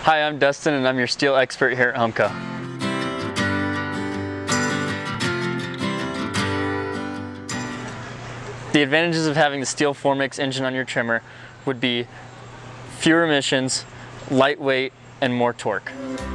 Hi, I'm Dustin and I'm your STIHL expert here at HomCo. The advantages of having the STIHL 4MIX engine on your trimmer would be fewer emissions, lightweight, and more torque.